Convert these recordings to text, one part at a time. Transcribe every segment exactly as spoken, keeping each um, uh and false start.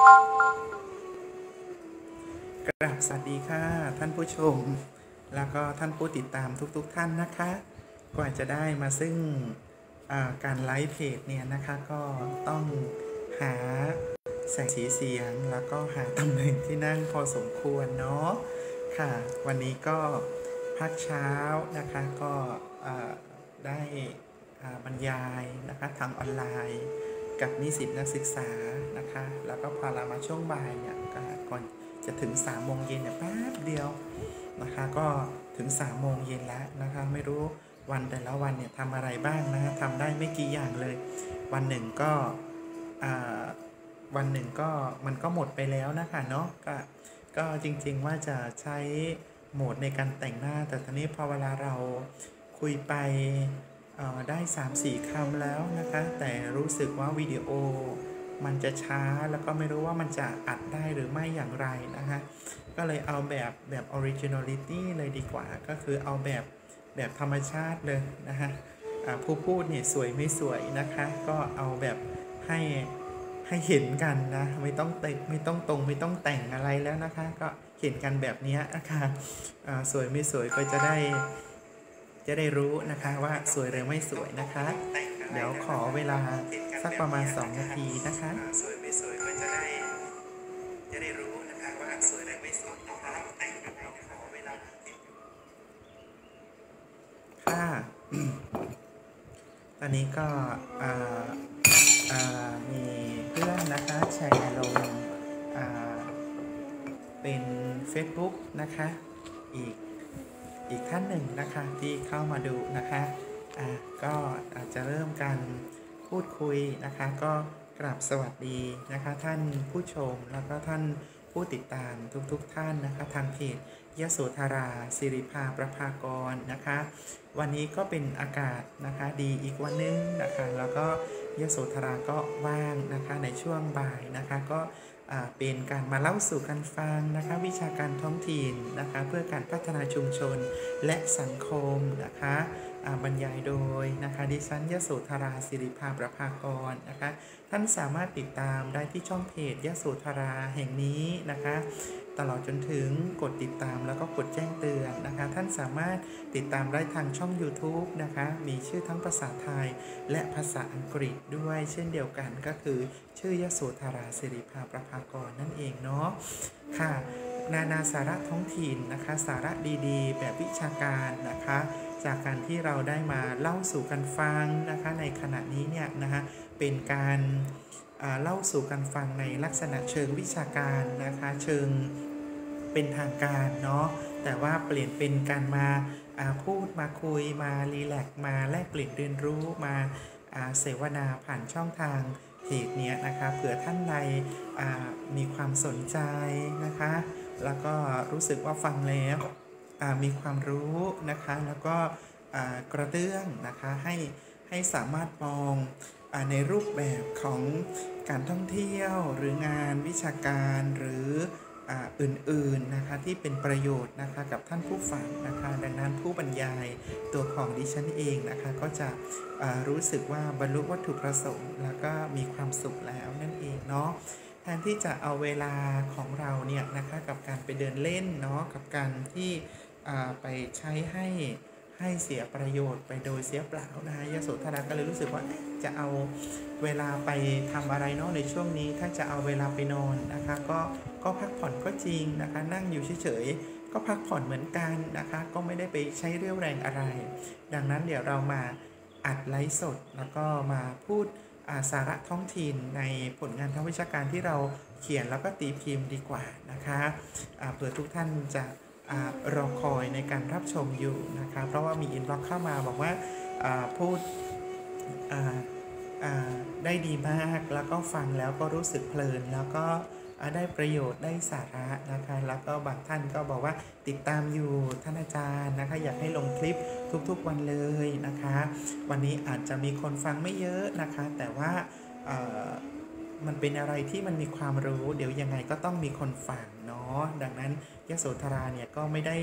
กราบสวัสดีค่ะท่านผู้ชมแล้วก็ท่านผู้ติดตามทุกๆทท่านนะคะกว่าจะได้มาซึ่งการไลฟ์เพจเนี่ยนะคะก็ต้องหาแสงสีเสียงแล้วก็หาตำแหน่งที่นั่งพอสมควรเนาะค่ะวันนี้ก็พักเช้านะคะก็ได้บรรยายนะคะทางออนไลน์กับนิสิตนักศึกษานะคะแล้วก็พอเรามาช่วงบ่ายเนี่ยก่อนจะถึงสามโมงเย็นเนี่ยแป๊บเดียวนะคะก็ถึงสามโมงเย็นแล้วนะคะไม่รู้วันแต่ละวันเนี่ยทำอะไรบ้างนะทำได้ไม่กี่อย่างเลยวันหนึ่งก็วันหนึ่งก็มันก็หมดไปแล้วนะคะเนาะก็ก็จริงๆว่าจะใช้โหมดในการแต่งหน้าแต่ตอนนี้พอเวลาเราคุยไปได้ สามสี่ คำแล้วนะคะแต่รู้สึกว่าวิดีโอมันจะช้าแล้วก็ไม่รู้ว่ามันจะอัดได้หรือไม่อย่างไรนะคะก็เลยเอาแบบแบบ originality เลยดีกว่าก็คือเอาแบบแบบธรรมชาติเลยนะคะผู้พูดเนี่ยสวยไม่สวยนะคะก็เอาแบบให้ให้เห็นกันนะไม่ต้องเตะไม่ต้องตรงไม่ต้องแต่งอะไรแล้วนะคะก็เห็นกันแบบนี้นะคะสวยไม่สวยก็จะได้จะได้รู้นะคะว่าสวยหรือไม่สวยนะคะเดี๋ยวขอเวลาสักประมาณสองนาทีนะคะสวยไม่สวยก็จะได้จะได้รู้นะคะว่าสวยหรือไม่สวยนะคะแต่งกันแล้วขอเวลาค่ะตอนนี้ก็มีเพื่อนนะคะแชร์ลงเป็น Facebook นะคะอีกอีกท่านหนึ่งนะคะที่เข้ามาดูนะคะอ่าก็อาจจะเริ่มการพูดคุยนะคะก็กราบสวัสดีนะคะท่านผู้ชมแล้วก็ท่านผู้ติดตามทุกๆ ท, ท่านนะคะทางเพจยโสธราศิริภาประภากรนะคะวันนี้ก็เป็นอากาศนะคะดีอีกวันนึงนะคะแล้วก็ยโสธราก็ว่างนะคะในช่วงบ่ายนะคะก็เป็นการมาเล่าสู่กันฟังนะคะวิชาการท้องถิ่นนะคะเพื่อการพัฒนาชุมชนและสังคมนะคะบรรยายโดยนะคะดิฉันยโสธราศิริภาประภากรนะคะท่านสามารถติดตามได้ที่ช่องเพจยโสธราแห่งนี้นะคะตลอดจนถึงกดติดตามแล้วก็กดแจ้งเตือนนะคะท่านสามารถติดตามได้ทางช่อง YouTube นะคะมีชื่อทั้งภาษาไทยและภาษาอังกฤษด้วยเช่นเดียวกันก็คือชื่อยโสธราศิริภาประภากรนั่นเองเนาะค่ะนานาสาระท้องถิ่นนะคะสาระดีๆแบบวิชาการนะคะจากการที่เราได้มาเล่าสู่กันฟังนะคะในขณะนี้เนี่ยนะคะเป็นการเล่าสู่กันฟังในลักษณะเชิงวิชาการนะคะเชิงเป็นทางการเนาะแต่ว่าเปลี่ยนเป็นการมาพูดมาคุยมารีแลกซ์มาแลกเปลี่ยนเรียนรู้มาเสวนาผ่านช่องทางเพจเนี้ยนะคะเผื่อท่านใดมีความสนใจนะคะแล้วก็รู้สึกว่าฟังแล้วมีความรู้นะคะแล้วก็กระเตื้องนะคะให้ให้สามารถมองในรูปแบบของการท่องเที่ยวหรืองานวิชาการหรืออื่นๆนะคะที่เป็นประโยชน์นะคะกับท่านผู้ฟังนะคะดังนั้นผู้บรรยายตัวของดิฉันเองนะคะก็จะรู้สึกว่าบรรลุวัตถุประสงค์แล้วก็มีความสุขแล้วนั่นเองเนาะแทนที่จะเอาเวลาของเราเนี่ยนะคะกับการไปเดินเล่นเนาะกับการที่ไปใช้ให้ให้เสียประโยชน์ไปโดยเสียเปล่านะคะยโสธราก็เลยรู้สึกว่าจะเอาเวลาไปทำอะไรเนาะในช่วงนี้ถ้าจะเอาเวลาไปนอนนะคะก็ก็พักผ่อนก็จริงนะคะนั่งอยู่เฉยๆก็พักผ่อนเหมือนกันนะคะก็ไม่ได้ไปใช้เรี่ยวแรงอะไรดังนั้นเดี๋ยวเรามาอัดไลฟ์สดแล้วก็มาพูดสาระท้องถิ่นในผลงานทางวิชาการที่เราเขียนแล้วก็ตีพิมพ์ดีกว่านะคะเผื่อทุกท่านจะรอคอยในการรับชมอยู่นะคะเพราะว่ามีอินบ็อกซ์เข้ามาบอกว่าพูดได้ดีมากแล้วก็ฟังแล้วก็รู้สึกเพลินแล้วก็ได้ประโยชน์ได้สาระนะคะแล้วก็บางท่านก็บอกว่าติดตามอยู่ท่านอาจารย์นะคะอยากให้ลงคลิปทุกๆวันเลยนะคะวันนี้อาจจะมีคนฟังไม่เยอะนะคะแต่ว่ามันเป็นอะไรที่มันมีความรู้เดี๋ยวยังไงก็ต้องมีคนฟังเนาะดังนั้นยโสธราเนี่ยก็ไม่ได้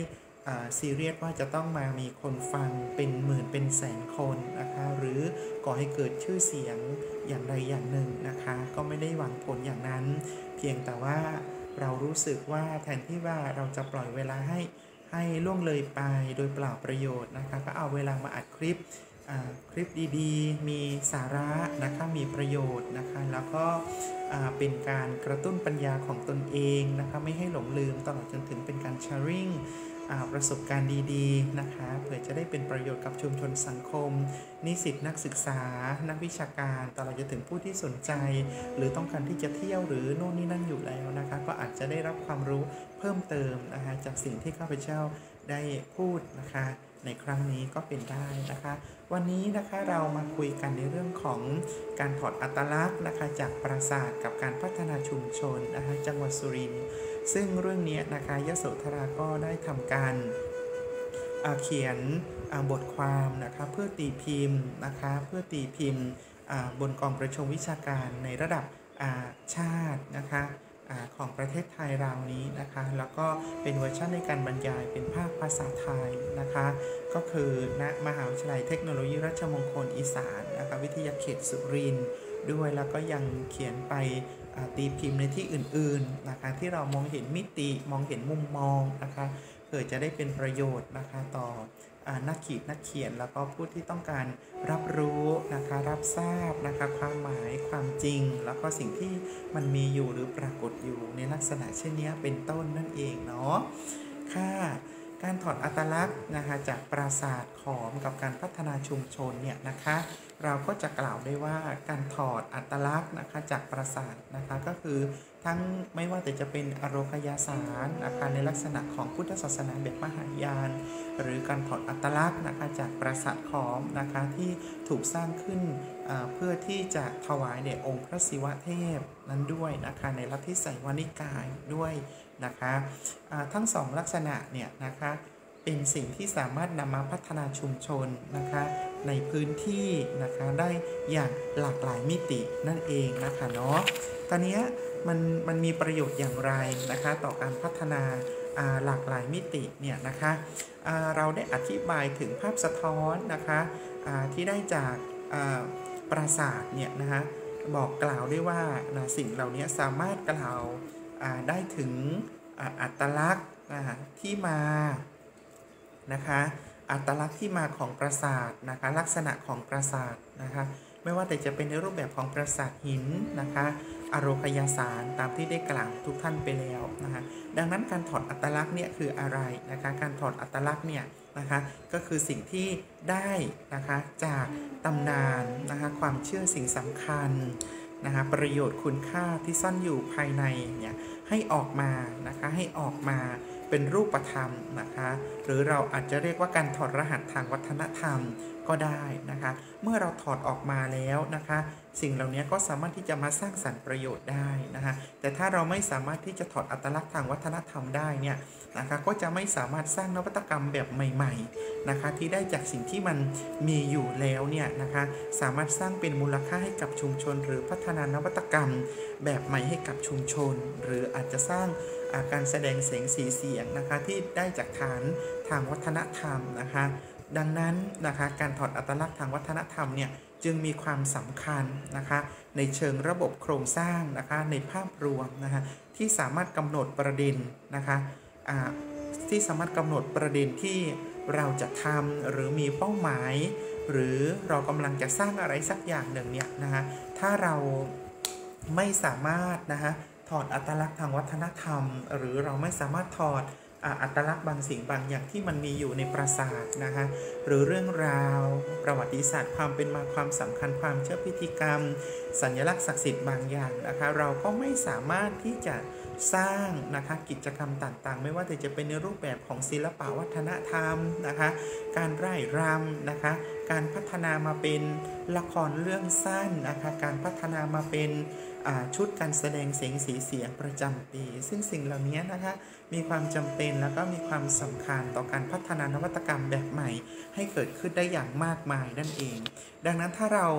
ซีเรียสว่าจะต้องมามีคนฟังเป็นหมื่นเป็นแสนคนนะคะหรือก่อให้เกิดชื่อเสียงอย่างใดอย่างหนึ่งนะคะก็ไม่ได้หวังผลอย่างนั้นเพียงแต่ว่าเรารู้สึกว่าแทนที่ว่าเราจะปล่อยเวลาให้ให้ล่วงเลยไปโดยเปล่าประโยชน์นะคะก็เอาเวลามาอัดคลิปคลิปดีๆมีสาระนะคะมีประโยชน์นะคะแล้วก็เป็นการกระตุ้นปัญญาของตนเองนะคะไม่ให้หลงลืมตลอดจนถึงเป็นการแชร์ริ่งประสบการณ์ดีๆนะคะเพื่อจะได้เป็นประโยชน์กับชุมชนสังคมนิสิตนักศึกษานักวิชาการตลอดจนถึงผู้ที่สนใจหรือต้องการที่จะเที่ยวหรือโน่นนี่นั่นอยู่แล้วนะคะก็อาจจะได้รับความรู้เพิ่มเติมนะคะจากสิ่งที่ข้าพเจ้าได้พูดนะคะในครั้งนี้ก็เป็นได้นะคะวันนี้นะคะเรามาคุยกันในเรื่องของการถอดอัตลักษณ์นะคะจากปราสาทกับการพัฒนาชุมชนนะคะจังหวัดสุรินทร์ซึ่งเรื่องนี้นะคะยโสธราก็ได้ทำการเขียนบทความนะคะเพื่อตีพิมพ์นะคะเพื่อตีพิมพ์บนกองประชุมวิชาการในระดับชาตินะคะของประเทศไทยเรานี้นะคะแล้วก็เป็นเวอร์ชันในการบรรยายเป็นภาคภาษาไทยนะคะก็คือณมหาวิทยาลัยเทคโนโลยีราชมงคลอีสานนะคะวิทยาเขตสุรินทร์ด้วยแล้วก็ยังเขียนไปตีพิมพ์ในที่อื่นๆนะคะที่เรามองเห็นมิติมองเห็นมุมมองนะคะเพื่อจะได้เป็นประโยชน์นะคะต่อนักขีดนักเขียนแล้วก็ผู้ที่ต้องการรับรู้นะคะรับทราบนะคะความหมายความจริงแล้วก็สิ่งที่มันมีอยู่หรือปรากฏอยู่ในลักษณะเช่นนี้เป็นต้นนั่นเองเนาะค่ะการถอดอัตลักษณ์นะคะจากปราสาทขอมกับการพัฒนาชุมชนเนี่ยนะคะเราก็จะกล่าวได้ว่าการถอดอัตลักษณ์นะคะจากปราสาทนะคะก็คือทั้งไม่ว่าแต่จะเป็นอโรคยาสารนะคะในลักษณะของพุทธศาสนาแบบมหายานหรือการถอดอัตลักษณ์นะคะจากปราสาทขอมนะคะที่ถูกสร้างขึ้นเพื่อที่จะถวายแด่องค์พระศิวะเทพนั้นด้วยนะคะในลัทธิไสยวนิกายด้วยนะคะทั้งสองลักษณะเนี่ยนะคะเป็นสิ่งที่สามารถนำมาพัฒนาชุมชนนะคะในพื้นที่นะคะได้อย่างหลากหลายมิตินั่นเองนะคะเนาะตอนนี้มันมันมีประโยชน์อย่างไรนะคะต่อการพัฒนาหลากหลายมิติเนี่ยนะคะเราได้อธิบายถึงภาพสะท้อนนะคะที่ได้จากปราสาทเนี่ยนะคะบอกกล่าวได้ว่าสิ่งเหล่านี้สามารถกล่าวได้ถึงอัตลักษณ์ที่มานะคะอัตลักษณ์ที่มาของปราสาทนะคะลักษณะของปราสาทนะคะไม่ว่าแต่จะเป็นในรูปแบบของปราสาทหินนะคะอโรคยาสารตามที่ได้กล่าวทุกท่านไปแล้วนะคะดังนั้นการถอดอัตลักษณ์เนี่ยคืออะไรนะคะการถอดอัตลักษณ์เนี่ยนะคะก็คือสิ่งที่ได้นะคะจากตำนานนะคะความเชื่อสิ่งสำคัญนะคะประโยชน์คุณค่าที่ซ่อนอยู่ภายในเนี่ยให้ออกมานะคะให้ออกมาเป็นรูปธรรมนะคะหรือเราอาจจะเรียกว่าการถอดรหัสทางวัฒนธรรมก็ได้นะคะเมื่อเราถอดออกมาแล้วนะคะสิ่งเหล่านี้ก็สามารถที่จะมาสร้างสรรค์ประโยชน์ได้นะคะแต่ถ้าเราไม่สามารถที่จะถอดอัตลักษณ์ทางวัฒนธรรมได้เนี่ยนะคะก็จะไม่สามารถสร้างนวัตกรรมแบบใหม่ๆนะคะที่ได้จากสิ่งที่มันมีอยู่แล้วเนี่ยนะคะสามารถสร้างเป็นมูลค่าให้กับชุมชนหรือพัฒนานวัตกรรมแบบใหม่ให้กับชุมชนหรืออาจจะสร้างการแสดงเสียงสีเสียงนะคะที่ได้จากฐานทางวัฒนธรรมนะคะดังนั้นนะคะการถอดอัตลักษณ์ทางวัฒนธรรมเนี่ยจึงมีความสำคัญนะคะในเชิงระบบโครงสร้างนะคะในภาพรวมนะคะที่สามารถกำหนดประเด็นนะคะที่สามารถกำหนดประเด็นที่เราจะทำหรือมีเป้าหมายหรือเรากำลังจะสร้างอะไรสักอย่างหนึ่งเนี่ยนะคะถ้าเราไม่สามารถนะคะถอดอัตลักษณ์ทางวัฒนธรรมหรือเราไม่สามารถถอดอัตลักษณ์บางสิ่งบางอย่างที่มันมีอยู่ในปราสาทนะคะหรือเรื่องราวประวัติศาสตร์ความเป็นมาความสำคัญความเชื่อพิธีกรรมสัญลักษณ์ศักดิ์สิทธิ์บางอย่างนะคะเราก็ไม่สามารถที่จะสร้างนะคะกิจกรรมต่างๆไม่ว่าจะเป็นในรูปแบบของศิลปวัฒนธรรมนะคะการร่ายรำนะคะการพัฒนามาเป็นละครเรื่องสั้นนะคะการพัฒนามาเป็นชุดการแสดงเสียงสีเสียงประจำปีซึ่งสิ่งเหล่านี้นะคะมีความจำเป็นแล้วก็มีความสำคัญต่อการพัฒนานวัตกรรมแบบใหม่ให้เกิดขึ้นได้อย่างมากมายนั่นเองดังนั้นถ้าเรา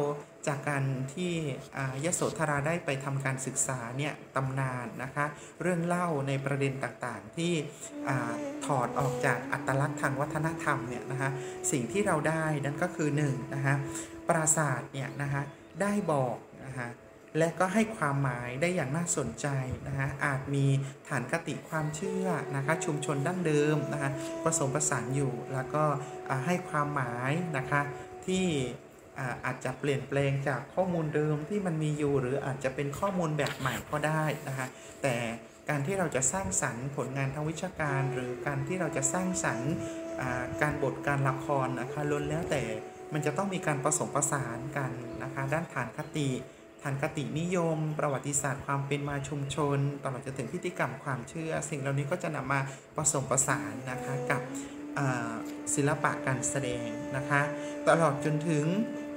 จากการที่ยโสธราได้ไปทำการศึกษาเนี่ยตำนานนะคะเรื่องเล่าในประเด็นต่างๆที่ถอดออกจากอัตลักษณ์ทางวัฒนธรรมเนี่ยนะคะสิ่งที่เราได้นั่นก็คือหนึ่งนะคะปราสาทเนี่ยนะคะได้บอกนะคะและก็ให้ความหมายได้อย่างน่าสนใจนะคะอาจมีฐานคติความเชื่อนะคะชุมชนดั้งเดิมนะคะผสมผสานอยู่แล้วก็ให้ความหมายนะคะที่อาจจะเปลี่ยนแปลงจากข้อมูลเดิมที่มันมีอยู่หรืออาจจะเป็นข้อมูลแบบใหม่ก็ได้นะคะแต่การที่เราจะสร้างสรรค์ผลงานทางวิชาการหรือการที่เราจะสร้างสรรค์การบทการละครนะคะล้วนแล้วแต่มันจะต้องมีการผสมผสานกันนะคะด้านฐานคติฐานคตินิยมประวัติศาสตร์ความเป็นมาชุมชนตลอดจนถึงพิธีกรรมความเชื่อสิ่งเหล่านี้ก็จะนำมาผสมผสานนะคะกับศิลปะการแสดงนะคะตลอดจนถึง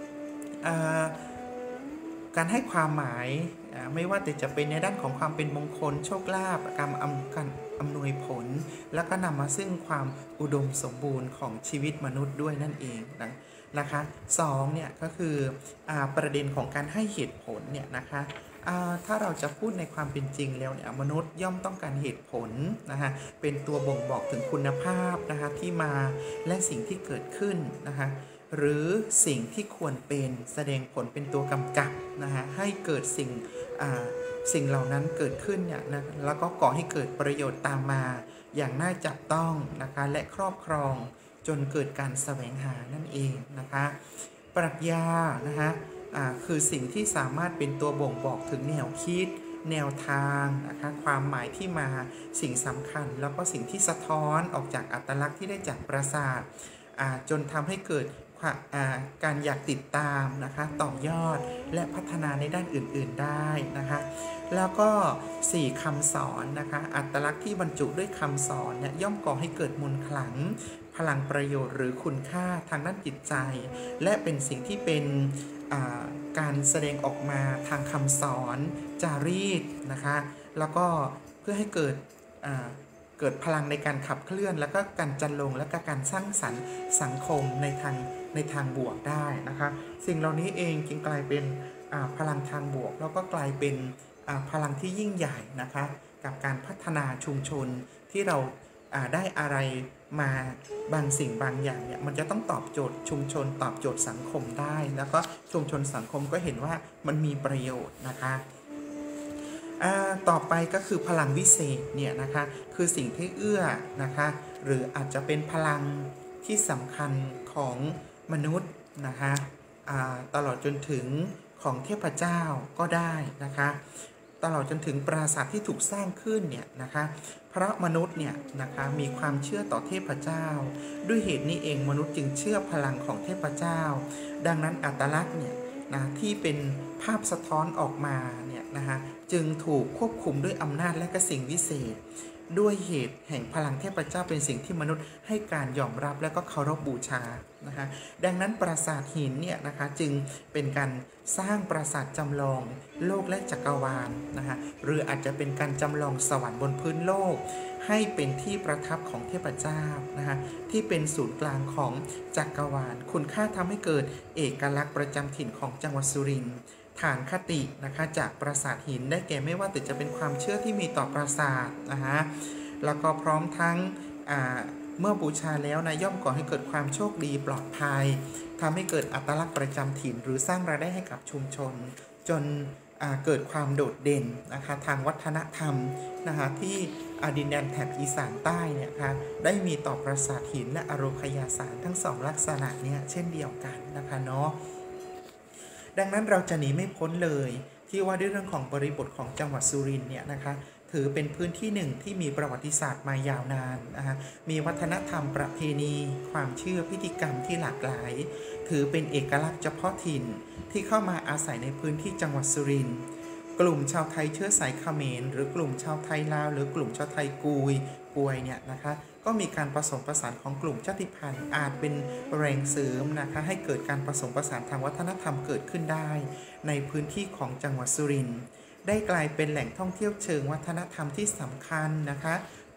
การให้ความหมายไม่ว่าแต่จะเป็นในด้านของความเป็นมงคลโชคลาภการอำการอำนวยผลแล้วก็นำมาซึ่งความอุดมสมบูรณ์ของชีวิตมนุษย์ด้วยนั่นเองนะนะคะสองเนี่ยก็คืออประเด็นของการให้เหตุผลเนี่ยนะคะถ้าเราจะพูดในความเป็นจริงแล้วเนี่ยมนุษย์ย่อมต้องการเหตุผลนะคะเป็นตัวบ่งบอกถึงคุณภาพนะคะที่มาและสิ่งที่เกิดขึ้นนะคะหรือสิ่งที่ควรเป็นแสดงผลเป็นตัวกำกับนะคะให้เกิดสิ่งสิ่งเหล่านั้นเกิดขึ้นเนี่ยนะแล้วก็ก่อให้เกิดประโยชน์ตามมาอย่างน่าจับต้องนะคะและครอบครองจนเกิดการแสวงหานั่นเองนะคะปรัชญานะคะคือสิ่งที่สามารถเป็นตัวบ่งบอกถึงแนวคิดแนวทางนะคะความหมายที่มาสิ่งสำคัญแล้วก็สิ่งที่สะท้อนออกจากอัตลักษณ์ที่ได้จากปราสาทจนทำให้เกิดการอยากติดตามนะคะต่อยอดและพัฒนาในด้านอื่นๆได้นะคะแล้วก็สี่คำสอนนะคะอัตลักษณ์ที่บรรจุด้วยคำสอนเนี่ยย่อมก่อให้เกิดมนต์ขลังพลังประโยชน์หรือคุณค่าทางด้านจิตใจและเป็นสิ่งที่เป็นการแสดงออกมาทางคำสอนจารีตนะคะแล้วก็เพื่อให้เกิดเกิดพลังในการขับเคลื่อนแล้วก็การจันลงและก็การสร้างสรรค์สังคมในทางในทางบวกได้นะคะสิ่งเหล่านี้เองจึงกลายเป็นพลังทางบวกแล้วก็กลายเป็นพลังที่ยิ่งใหญ่นะคะกับการพัฒนาชุมชนที่เราได้อะไรมาบางสิ่งบางอย่างเนี่ยมันจะต้องตอบโจทย์ชุมชนตอบโจทย์สังคมได้แล้วก็ชุมชนสังคมก็เห็นว่ามันมีประโยชน์นะคะต่อไปก็คือพลังวิเศษเนี่ยนะคะคือสิ่งที่เอื้อนะคะหรืออาจจะเป็นพลังที่สำคัญของมนุษย์นะคะตลอดจนถึงของเทพเจ้าก็ได้นะคะตลอดจนถึงปราสาทที่ถูกสร้างขึ้นเนี่ยนะคะเพราะมนุษย์เนี่ยนะคะมีความเชื่อต่อเทพเจ้าด้วยเหตุนี้เองมนุษย์จึงเชื่อพลังของเทพเจ้าดังนั้นอัตลักษณ์เนี่ยนะที่เป็นภาพสะท้อนออกมาเนี่ยนะคะจึงถูกควบคุมด้วยอำนาจและก็สิ่งวิเศษด้วยเหตุแห่งพลังเทพเจ้าเป็นสิ่งที่มนุษย์ให้การยอมรับและก็เคารพบูชานะคะดังนั้นปราสาทหินเนี่ยนะคะจึงเป็นการสร้างปราสาทจำลองโลกและจักรวาลนะคะหรืออาจจะเป็นการจำลองสวรรค์บนพื้นโลกให้เป็นที่ประทับของเทพเจ้านะคะที่เป็นศูนย์กลางของจักรวาลคุณค่าทำให้เกิดเอกลักษณ์ประจำถิ่นของจังหวัดสุรินทร์ฐานคตินะคะจากปราสาทหินได้แก่ไม่ว่าแต่จะเป็นความเชื่อที่มีต่อปราสาทนะคะแล้วก็พร้อมทั้งเมื่อบูชาแล้วนะย่อมก่อให้เกิดความโชคดีปลอดภัยทำให้เกิดอัตลักษณ์ประจำถิ่นหรือสร้างรายได้ให้กับชุมชนจนเกิดความโดดเด่นนะคะทางวัฒนธรรมนะคะที่ดินแดนแถบอีสานใต้เนี่ยค่ะได้มีต่อปราสาทหินและอโรคยาสารทั้งสองลักษณะเนี่ยเช่นเดียวกันนะคะเนาะดังนั้นเราจะหนีไม่พ้นเลยที่ว่าด้วยเรื่องของบริบทของจังหวัดสุรินทร์เนี่ยนะคะถือเป็นพื้นที่หนึ่งที่มีประวัติศาสตร์มายาวนานนะคะมีวัฒนธรรมประเพณีความเชื่อพิธีกรรมที่หลากหลายถือเป็นเอกลักษณ์เฉพาะถิ่นที่เข้ามาอาศัยในพื้นที่จังหวัดสุรินทร์กลุ่มชาวไทยเชื้อสายเขมรหรือกลุ่มชาวไทยลาวหรือกลุ่มชาวไทยกุยกวยเนี่ยนะคะก็มีการผสมผสานของกลุ่มชาติพันธุ์อาจเป็นแรงเสริมนะคะให้เกิดการผสมผสานทางวัฒนธรรมเกิดขึ้นได้ในพื้นที่ของจังหวัดสุรินทร์ได้กลายเป็นแหล่งท่องเที่ยวเชิงวัฒนธรรมที่สำคัญนะคะ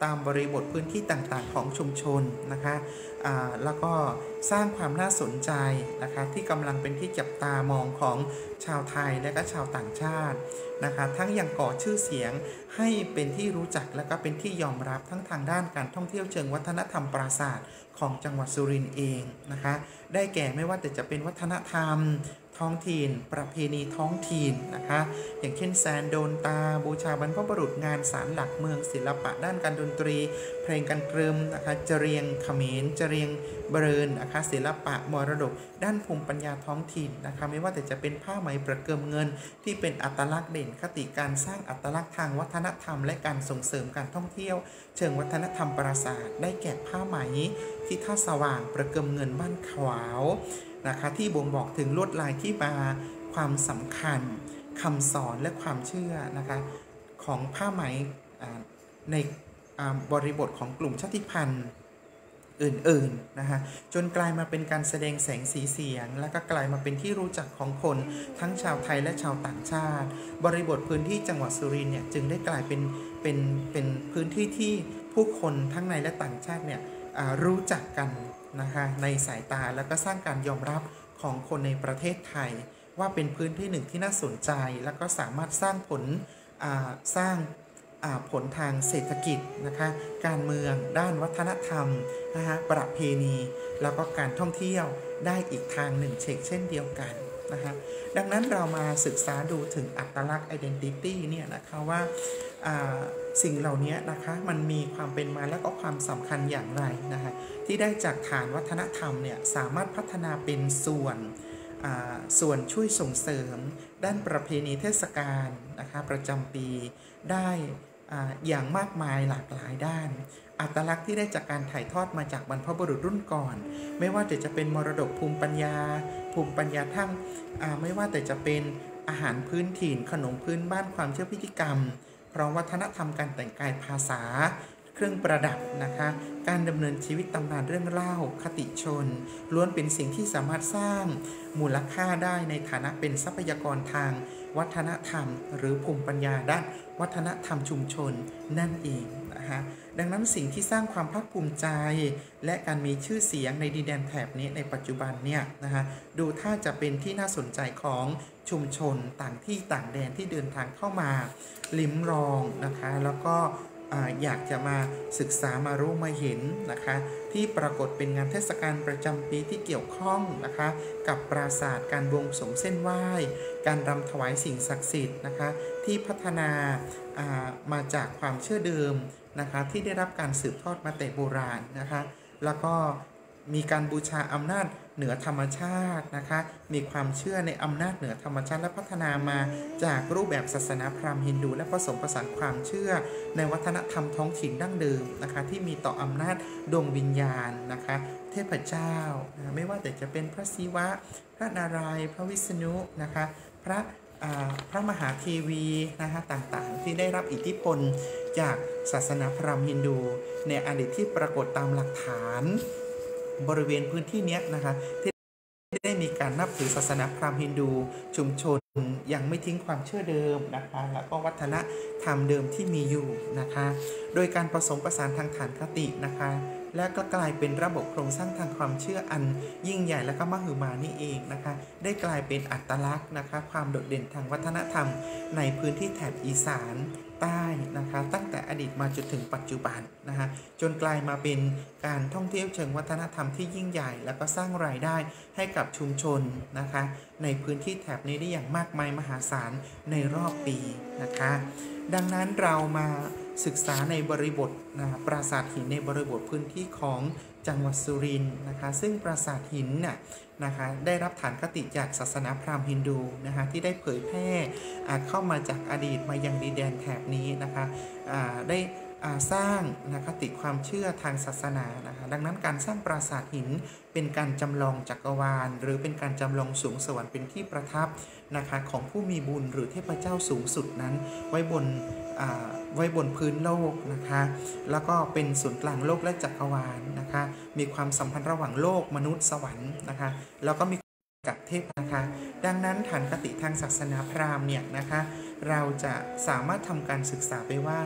ตามบริบทพื้นที่ต่างๆของชุมชนนะคะแล้วก็สร้างความน่าสนใจนะคะที่กำลังเป็นที่จับตามองของชาวไทยและก็ชาวต่างชาตินะคะทั้งยังก่อชื่อเสียงให้เป็นที่รู้จักและก็เป็นที่ยอมรับทั้งทางด้านการท่องเที่ยวเชิงวัฒนธรรมปราสาทของจังหวัดสุรินทร์เองนะคะได้แก่ไม่ว่าแต่จะเป็นวัฒนธรรมท้องถิ่นประเพณีท้องถิ่นนะคะอย่างเช่นแซนโดนตาบูชาบรรพบุรุษงานศาลหลักเมืองศิลปะด้านการดนตรีเพลงกันตรึมนะคะจเรียงเขมรจเรียงเบรินนะคะศิลปะมรดกด้านภูมิปัญญาท้องถิ่นนะคะไม่ว่าแต่จะเป็นผ้าไหมประเกิมเงินที่เป็นอัตลักษณ์เด่นคติการสร้างอัตลักษณ์ทางวัฒนธรรมและการส่งเสริมการท่องเที่ยวเชิงวัฒนธรรมปราสาทได้แก่ผ้าไหมที่ท่าสว่างประเกิมเงินบ้านขวาวนะคะที่บ่งบอกถึงลวดลายที่มาความสำคัญคำสอนและความเชื่อนะคะของผ้าไหมในบริบทของกลุ่มชาติพันธุ์อื่นๆนะคะจนกลายมาเป็นการแสดงแสงสีเสียงและก็กลายมาเป็นที่รู้จักของคนทั้งชาวไทยและชาวต่างชาติบริบทพื้นที่จังหวัดสุรินทร์เนี่ยจึงได้กลายเป็นเป็นเป็นพื้นที่ที่ผู้คนทั้งในและต่างชาติเนี่ยรู้จักกันนะคะในสายตาแล้วก็สร้างการยอมรับของคนในประเทศไทยว่าเป็นพื้นที่หนึ่งที่น่าสนใจแล้วก็สามารถสร้างผลสร้างผลทางเศรษฐกิจนะคะการเมืองด้านวัฒนธรรมนะคะประเพณีแล้วก็การท่องเที่ยวได้อีกทางหนึ่งเช่นเช่นเดียวกันนะคะดังนั้นเรามาศึกษาดูถึงอัตลักษณ์ identity เนี่ยนะคะว่าสิ่งเหล่านี้นะคะมันมีความเป็นมาและก็ความสำคัญอย่างไรนะคะที่ได้จากฐานวัฒนธรรมเนี่ยสามารถพัฒนาเป็นส่วนส่วนช่วยส่งเสริมด้านประเพณีเทศกาลนะคะประจำปีได้อย่างมากมายหลากหลายด้านอัตลักษณ์ที่ได้จากการถ่ายทอดมาจากบรรพบุรุษรุ่นก่อนไม่ว่าแต่จะเป็นมรดกภูมิปัญญาภูมิปัญญาทั้งไม่ว่าแต่จะเป็นอาหารพื้นถิ่นขนมพื้นบ้านความเชื่อพิธีกรรมพร้อมวัฒนธรรมการแต่งกายภาษาเครื่องประดับนะคะการดำเนินชีวิตตำนานเรื่องเล่าคติชนล้วนเป็นสิ่งที่สามารถสร้างมูลค่าได้ในฐานะเป็นทรัพยากรทางวัฒนธรรมหรือภูมิปัญญาด้านวัฒนธรรมชุมชนนั่นเองนะคะดังนั้นสิ่งที่สร้างความภาคภูมิใจและการมีชื่อเสียงในดินแดนแถบนี้ในปัจจุบันเนี่ยนะคะดูถ้าจะเป็นที่น่าสนใจของชุมชนต่างที่ต่างแดนที่เดินทางเข้ามาลิ้มลองนะคะแล้วก็อยากจะมาศึกษามารู้มาเห็นนะคะที่ปรากฏเป็นงานเทศกาลประจำปีที่เกี่ยวข้องนะคะกับปราสาทการบวงสรวงเส้นไหว้การรำถวายสิ่งศักดิ์สิทธิ์นะคะที่พัฒนามาจากความเชื่อเดิมนะคะที่ได้รับการสืบทอดมาแต่โบราณนะคะแล้วก็มีการบูชาอำนาจเหนือธรรมชาตินะคะมีความเชื่อในอำนาจเหนือธรรมชาติและพัฒนามาจากรูปแบบศาสนาพราหมณ์ฮินดูและผสมผสานความเชื่อในวัฒนธรรมท้องถิ่นดั้งเดิมนะคะที่มีต่ออำนาจดวงวิญญาณนะคะเทพเจ้านะไม่ว่าแต่จะเป็นพระศิวะพระนารายณ์พระวิษณุนะคะพระพระมหาเทวีนะคะต่างๆที่ได้รับอิทธิพลจากศาสนาพราหมณ์ฮินดูในอดีตที่ปรากฏตามหลักฐานบริเวณพื้นที่นี้นะคะที่ได้มีการนับถือศาสนาพราหมณ์ฮินดูชุมชนยังไม่ทิ้งความเชื่อเดิมนะคะแล้วก็วัฒนธรรมเดิมที่มีอยู่นะคะโดยการผสมผสานทางฐานคตินะคะและก็กลายเป็นระบบโครงสร้างทางความเชื่ออันยิ่งใหญ่และก็มหึมานี่เองนะคะได้กลายเป็นอัตลักษณ์นะคะความโดดเด่นทางวัฒนธรรมในพื้นที่แถบอีสานใต้นะคะตั้งแต่อดีตมาจนถึงปัจจุบันนะคะจนกลายมาเป็นการท่องเที่ยวเชิงวัฒนธรรมที่ยิ่งใหญ่และก็สร้างรายได้ให้กับชุมชนนะคะในพื้นที่แถบนี้ได้อย่างมากมายมหาศาลในรอบปีนะคะดังนั้นเรามาศึกษาในบริบทนะปราสาทหินในบริบทพื้นที่ของจังหวัดสุรินทร์นะคะซึ่งปราสาทหินน่ะนะคะได้รับฐานคติจากศาสนาพราหมณ์ฮินดูนะคะที่ได้เผยแพร่เข้ามาจากอดีตมายังดินแดนแถบนี้นะคะได้สร้างนะคติความเชื่อทางศาสนานะคะดังนั้นการสร้างปราสาทหินเป็นการจำลองจักรวาลหรือเป็นการจำลองสวงสวรรค์เป็นที่ประทับนะคะของผู้มีบุญหรือเทพเจ้าสูงสุดนั้นไว้บนไว้บนพื้นโลกนะคะแล้วก็เป็นศูนย์กลางโลกและจักรวาลนะคะมีความสัมพันธ์ระหว่างโลกมนุษย์สวรรค์นะคะแล้วก็มีกับเทพนะคะดังนั้นฐานคติทางศาสนาพราหมณ์เนี่ยนะคะเราจะสามารถทำการศึกษาไปว่า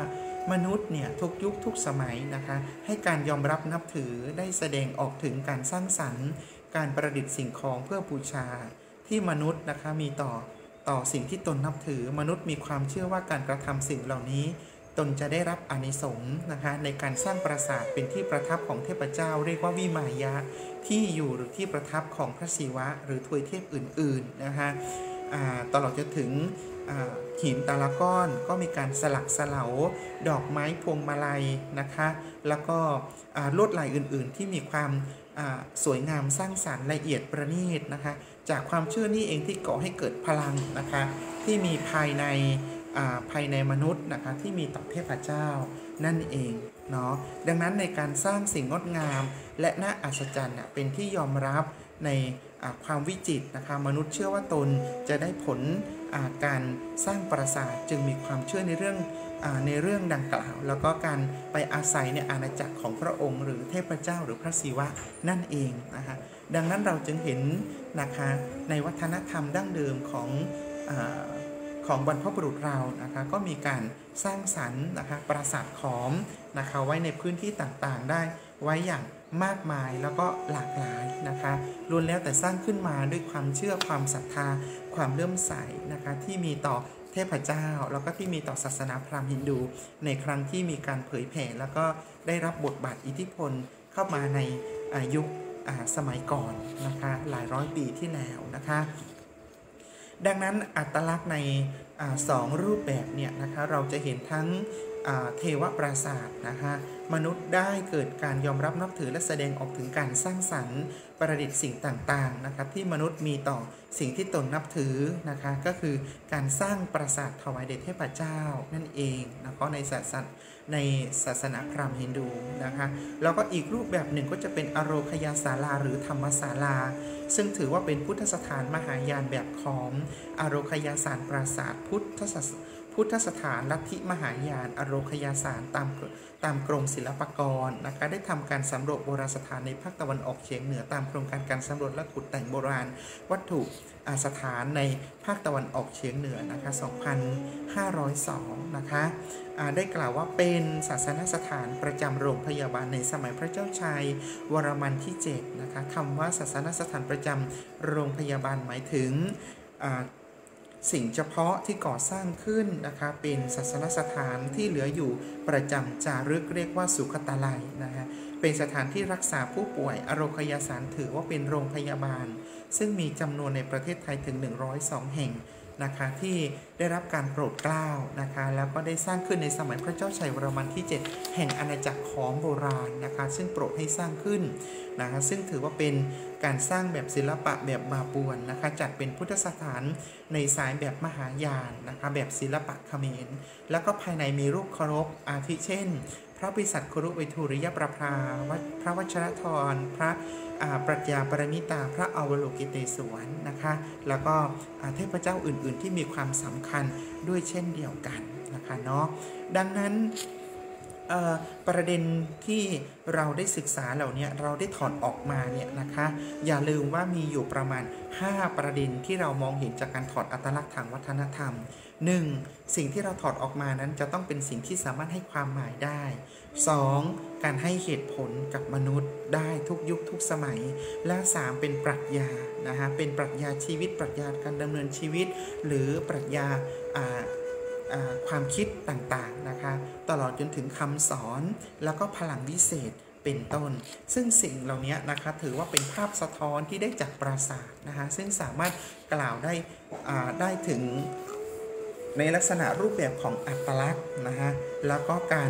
มนุษย์เนี่ยทุกยุคทุกสมัยนะคะให้การยอมรับนับถือได้แสดงออกถึงการสร้างสรรค์การประดิษฐ์สิ่งของเพื่อบูชาที่มนุษย์นะคะมีต่อต่อสิ่งที่ตนนับถือมนุษย์มีความเชื่อว่าการกระทำสิ่งเหล่านี้ตนจะได้รับอานิสงส์นะคะในการสร้างปราสาทเป็นที่ประทับของเทพเจ้าเรียกว่าวิมายะที่อยู่หรือที่ประทับของพระศิวะหรือทวยเทพอื่นๆนะคะตลอดจนถึงหินแต่ละก้อนก็มีการสลักสลาดอกไม้พวงมาลัยนะคะแล้วก็ลวดลายอื่นๆที่มีความสวยงามสร้างสรรค์ละเอียดประณีตนะคะจากความเชื่อนี้เองที่ก่อให้เกิดพลังนะคะที่มีภายในภายในมนุษย์นะคะที่มีต่อเทพเจ้านั่นเองเนาะดังนั้นในการสร้างสิ่งงดงามและน่าอัศจรรย์เป็นที่ยอมรับในความวิจิตรนะคะมนุษย์เชื่อว่าตนจะได้ผลการสร้างปราสาทจึงมีความเชื่อในเรื่องในเรื่องดังกล่าวแล้วก็การไปอาศัยในอาณาจักรของพระองค์หรือเทพเจ้าหรือพระศิวะนั่นเองนะคะดังนั้นเราจึงเห็นนะคะในวัฒนธรรมดั้งเดิมของของบรรพบุรุษเรานะคะก็มีการสร้างสรรค์นะคะปราสาทขอมนะคะไว้ในพื้นที่ต่างๆได้ไว้อย่างมากมายแล้วก็หลากหลายนะคะล้วนแล้วแต่สร้างขึ้นมาด้วยความเชื่อความศรัทธาความเลื่อมใสนะคะที่มีต่อเทพเจ้าแล้วก็ที่มีต่อศาสนาพราหมณ์ฮินดูในครั้งที่มีการเผยแผ่แล้วก็ได้รับบทบาทอิทธิพลเข้ามาในยุคสมัยก่อนนะคะหลายร้อยปีที่แล้วนะคะดังนั้นอัตลักษณ์ในสองรูปแบบเนี่ยนะคะเราจะเห็นทั้งเทวปราสาทนะคะมนุษย์ได้เกิดการยอมรับนับถือและแสดงออกถึงการสร้างสรรค์ประดิษฐ์สิ่งต่างๆนะคะที่มนุษย์มีต่อสิ่งที่ตนนับถือนะคะก็คือการสร้างปราสาทถวายแด่เทพเจ้านั่นเองนะคะในศาสนาในศาสนาพราหมณ์ฮินดูนะคะแล้วก็อีกรูปแบบหนึ่งก็จะเป็นอโรคยาศาลาหรือธรรมศาลาซึ่งถือว่าเป็นพุทธสถานมหายานแบบของอโรคยาสารปราสาทพุทธพุทธสถานลัทธิมหายานอโรคยาสารตามตามกรมศิลปากรนะคะได้ทำการสำรวจโบราณสถานในภาคตะวันออกเฉียงเหนือตามโครงการการสำรวจและขุดแต่งโบราณวัตถุสถานในภาคตะวันออกเฉียงเหนือนะคะสองพันห้าร้อยสองนะคะได้กล่าวว่าเป็นศาสนสถานประจำโรงพยาบาลในสมัยพระเจ้าชัยวรมันที่เจ็ดนะคะคำว่าศาสนสถานประจำโรงพยาบาลหมายถึงสิ่งเฉพาะที่ก่อสร้างขึ้นนะคะเป็นศาสนสถานที่เหลืออยู่ประจำจารึกเรียกว่าสุขตาลัยนะคะเป็นสถานที่รักษาผู้ป่วยอโรคยาสารถือว่าเป็นโรงพยาบาลซึ่งมีจำนวนในประเทศไทยถึงหนึ่งร้อยสองแห่งนะคะที่ได้รับการโปรดเกล้านะคะแล้วก็ได้สร้างขึ้นในสมัยพระเจ้าชัยวรมันที่เจ็ดแห่งอาณาจักรขอมโบราณนะคะซึ่งโปรดให้สร้างขึ้นนะคะซึ่งถือว่าเป็นการสร้างแบบศิลปะแบบบาปวนนะคะจัดเป็นพุทธสถานในสายแบบมหายานนะคะแบบศิลปะเขมรแล้วก็ภายในมีรูปเคารพอาทิเช่นพระปิศัทคุรุวิทูริยประภาพระวัชรธรพระปรัชญาปรมิตาพระอวโลกิเตศวรนะคะแล้วก็เทพเจ้าอื่นๆที่มีความสำคัญด้วยเช่นเดียวกันนะคะเนาะดังนั้นประเด็นที่เราได้ศึกษาเหล่านี้เราได้ถอดออกมาเนี่ยนะคะอย่าลืมว่ามีอยู่ประมาณห้าประเด็นที่เรามองเห็นจากการถอดอัตลักษณ์ทางวัฒนธรรม หนึ่ง. สิ่งที่เราถอดออกมานั้นจะต้องเป็นสิ่งที่สามารถให้ความหมายได้ สอง. การให้เหตุผลกับมนุษย์ได้ทุกยุคทุกสมัยและสามเป็นปรัชญานะคะเป็นปรัชญาชีวิตปรัชญาการดำเนินชีวิตหรือปรัชญาความคิดต่างๆนะคะตลอดจนถึงคำสอนแล้วก็พลังวิเศษเป็นต้นซึ่งสิ่งเหล่านี้นะคะถือว่าเป็นภาพสะท้อนที่ได้จากปราสาทนะคะซึ่งสามารถกล่าวได้ได้ถึงในลักษณะรูปแบบของอัตลักษณ์นะคะแล้วก็การ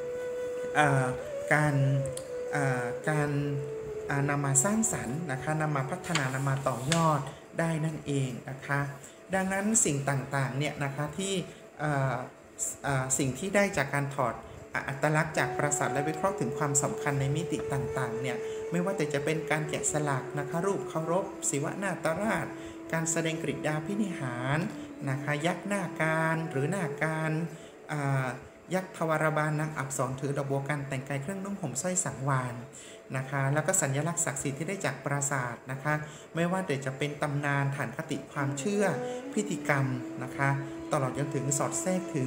การการนำมาสร้างสรรค์นะคะนำมาพัฒนานำมาต่อยอดได้นั่นเองนะคะดังนั้นสิ่งต่างๆเนี่ยนะคะที่สิ่งที่ได้จากการถอดอัตลักษณ์จากปราสาทและวิเคราะห์ถึงความสำคัญในมิติต่างๆเนี่ยไม่ว่าแต่จะเป็นการแกะสลักนะคะรูปเคารพศิวนาตราชการแสดงกฤษดาพินิหารนะคะยักษ์หน้าการหรือหน้าการยักษ์ทวารบาลนางอับสรถือดอกบัวกันแต่งกายเครื่องนุ่งห่มสร้อยสังวาลนะคะแล้วก็สัญลักษณ์ศักดิ์สิทธิ์ที่ได้จากปราสาทนะคะไม่ว่าแต่จะเป็นตำนานฐานคติความเชื่อพิธีกรรมนะคะตลอดจนถึงสอดแทรกถึง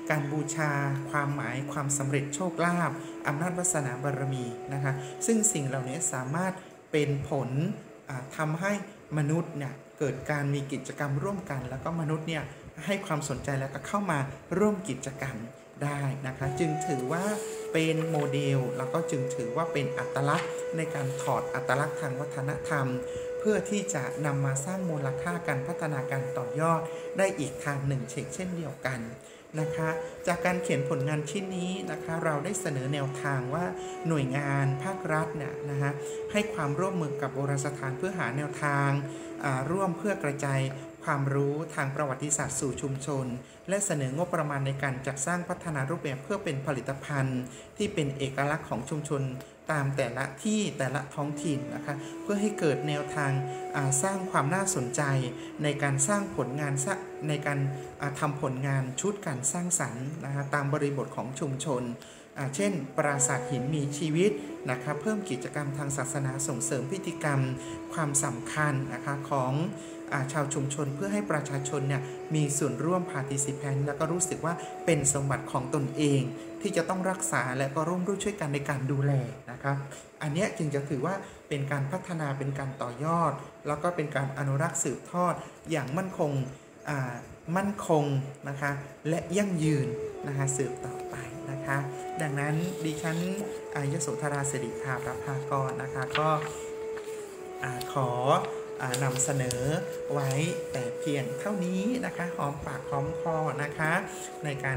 การบูชาความหมายความสำเร็จโชคลาภอำนาจวาสนาบารมีนะคะซึ่งสิ่งเหล่านี้สามารถเป็นผลทำให้มนุษย์เนี่ยเกิดการมีกิจกรรมร่วมกันแล้วก็มนุษย์เนี่ยให้ความสนใจแล้วก็เข้ามาร่วมกิจกรรมได้นะคะจึงถือว่าเป็นโมเดลแล้วก็จึงถือว่าเป็นอัตลักษณ์ในการถอดอัตลักษณ์ทางวัฒนธรรมเพื่อที่จะนำมาสร้างมูลค่าการพัฒนาการต่อยอดได้อีกทางหนึ่งเช่นเช่นเดียวกันนะคะจากการเขียนผลงานชิ้นนี้นะคะเราได้เสนอแนวทางว่าหน่วยงานภาครัฐเนี่ยนะคะให้ความร่วมมือกับโบราณสถานเพื่อหาแนวทางร่วมเพื่อกระจายความรู้ทางประวัติศาสตร์สู่ชุมชนและเสนองบประมาณในการจัดสร้างพัฒนารูปแบบเพื่อเป็นผลิตภัณฑ์ที่เป็นเอกลักษณ์ของชุมชนตามแต่ละที่แต่ละท้องถิ่นนะคะเพื่อให้เกิดแนวทางสร้างความน่าสนใจในการสร้างผลงานในการทำผลงานชุดการสร้างสรรค์นะคะตามบริบทของชุมชนเช่นปราสาทหินมีชีวิตนะคะเพิ่มกิจกรรมทางศาสนาส่งเสริมพิธีกรรมความสำคัญนะคะของชาวชุมชนเพื่อให้ประชาชนเนี่ยมีส่วนร่วม participant แล้วก็รู้สึกว่าเป็นสมบัติของตนเองที่จะต้องรักษาและก็ร่วมด้วยช่วยกันในการดูแลนะครับอันนี้จึงจะถือว่าเป็นการพัฒนาเป็นการต่อยอดแล้วก็เป็นการอนุรักษ์สืบทอดอย่างมั่นคงมั่นคงนะคะและยั่งยืนนะคะสืบต่อไปนะคะดังนั้นดิฉันยโสธราสิริภาประภากรนะคะก็ขอนำเสนอไว้แต่เพียงเท่านี้นะคะหอมปากหอมคอนะคะในการ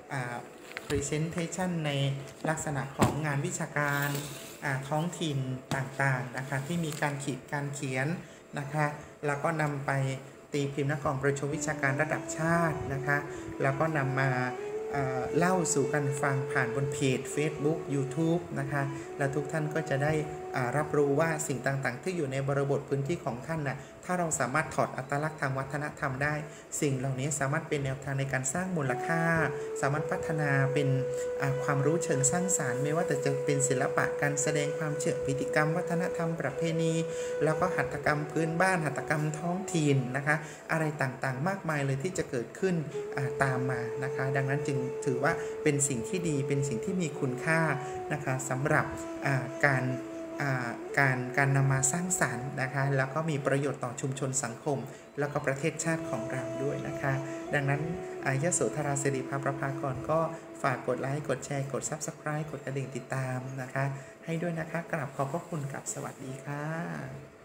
presentation ในลักษณะของงานวิชาการท้องถิ่นต่างๆนะคะที่มีการขีดการเขียนนะคะแล้วก็นำไปตีพิมพ์นักกองประชุมวิชาการระดับชาตินะคะแล้วก็นำมาเล่าสู่กันฟังผ่านบนเพจ Facebook YouTube นะคะและทุกท่านก็จะได้รับรู้ว่าสิ่งต่างๆที่อยู่ในบริบทพื้นที่ของท่านนะถ้าเราสามารถถอดอัตลักษณ์ทางวัฒนธรรมได้สิ่งเหล่านี้สามารถเป็นแนวทางในการสร้างมูลค่าสามารถพัฒนาเป็นความรู้เชิงสร้างสรรค์ไม่ว่าแต่จะเป็นศิลปะการแสดงความเชื่อพิธีกรรมวัฒนธรรมประเพณีแล้วก็หัตถกรรมพื้นบ้านหัตถกรรมท้องถิ่นนะคะอะไรต่างๆมากมายเลยที่จะเกิดขึ้นตามมานะคะดังนั้นจึงถือว่าเป็นสิ่งที่ดีเป็นสิ่งที่มีคุณค่านะคะสำหรับการการการนำมาสร้างสรรค์นะคะแล้วก็มีประโยชน์ต่อชุมชนสังคมแล้วก็ประเทศชาติของเราด้วยนะคะดังนั้นยโสธราสิริภาประภากรก็ฝากกดไลค์กดแชร์กด ซับสไครบ์ กดกระดิ่งติดตามนะคะให้ด้วยนะคะกราบขอบพระคุณกับสวัสดีค่ะ